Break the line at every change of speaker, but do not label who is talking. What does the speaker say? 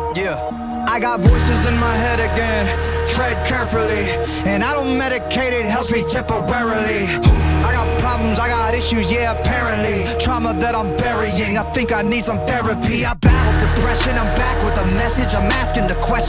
Yeah. I got voices in my head again, tread carefully, and I don't medicate, it helps me temporarily. I got problems, I got issues, yeah, apparently. Trauma that I'm burying, I think I need some therapy. I battled depression, I'm back with a message, I'm asking the question.